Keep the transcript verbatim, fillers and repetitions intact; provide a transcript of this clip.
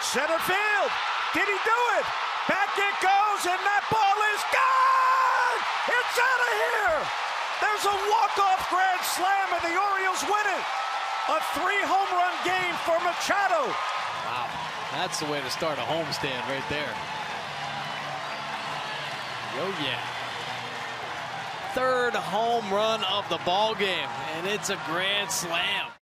Center field. Did he do it? Back it goes, and that ball is gone! It's out of here! There's a walk-off grand slam, and the Orioles win it. A three-home run game for Machado. Wow, that's the way to start a homestand right there. Oh yeah. Third home run of the ball game, and it's a grand slam.